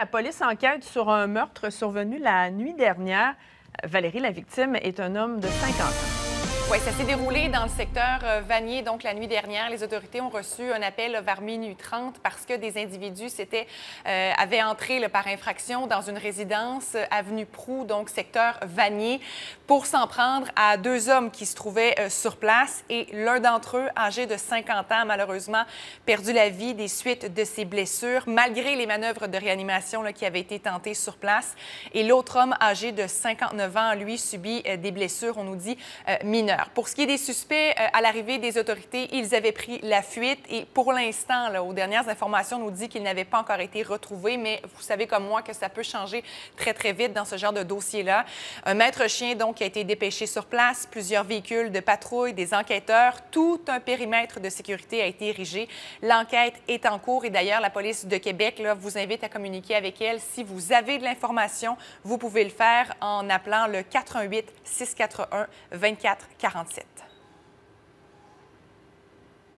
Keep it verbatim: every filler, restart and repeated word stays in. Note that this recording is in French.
La police enquête sur un meurtre survenu la nuit dernière. Valérie, la victime, est un homme de cinquante ans. Oui, ça s'est déroulé dans le secteur euh, Vanier, donc la nuit dernière. Les autorités ont reçu un appel là, vers minuit trente parce que des individus s'étaient, euh, avaient entré là, par infraction dans une résidence, euh, avenue Proulx, donc secteur Vanier, pour s'en prendre à deux hommes qui se trouvaient euh, sur place. Et l'un d'entre eux, âgé de cinquante ans, a malheureusement perdu la vie des suites de ses blessures, malgré les manœuvres de réanimation là, qui avaient été tentées sur place. Et l'autre homme, âgé de cinquante-neuf ans, lui, subit euh, des blessures, on nous dit, euh, mineures. Pour ce qui est des suspects, euh, à l'arrivée des autorités, ils avaient pris la fuite et pour l'instant, aux dernières informations, on nous dit qu'ils n'avaient pas encore été retrouvés, mais vous savez comme moi que ça peut changer très, très vite dans ce genre de dossier-là. Un maître chien, donc, a été dépêché sur place, plusieurs véhicules de patrouille, des enquêteurs, tout un périmètre de sécurité a été érigé. L'enquête est en cours et d'ailleurs, la police de Québec là, vous invite à communiquer avec elle. Si vous avez de l'information, vous pouvez le faire en appelant le quatre un huit, six quatre un, deux quatre quatre sept.